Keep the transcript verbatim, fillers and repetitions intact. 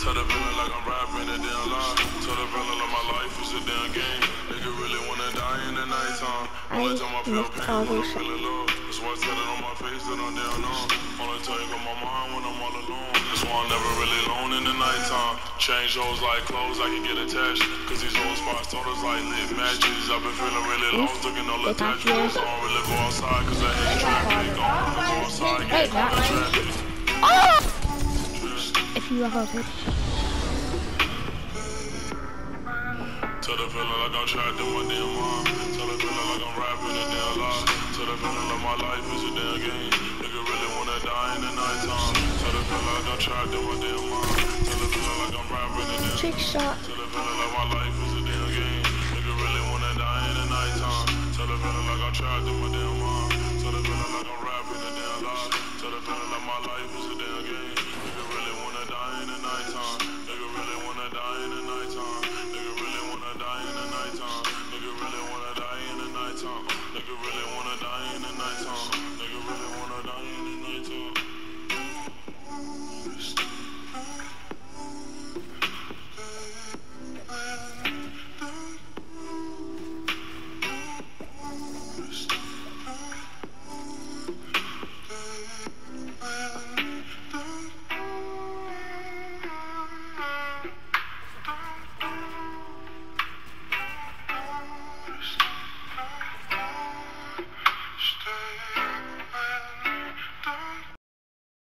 Tell the feeling like I'm rapping a damn lie. Tell the feeling like my life is a damn game. Nigga really wanna die in the nighttime. Only time I feel pain when I'm feeling low. That's why I tell it on my face that I'm down on. Only time on my mind when I'm all alone. That's why I'm never really alone in the nighttime. Change hoes like clothes, I can get attached. Cause these old spots told us like lit matches. I've been feeling really lost, looking all attached. I don't really go outside cause I hate traffic. I don't really go outside, get caught in traffic. If you have a Tell the feeling like I'm trapped in my damn mind. Tell the feeling like I'm rapping a damn lie. Tell the feeling like my life is a damn game. Nigga really wanna die in the nighttime. Tell the feeling like I'm trapped in my damn mind. Tell the feeling like I'm rapping a damn lie. trick shot. Tell the feeling like my life is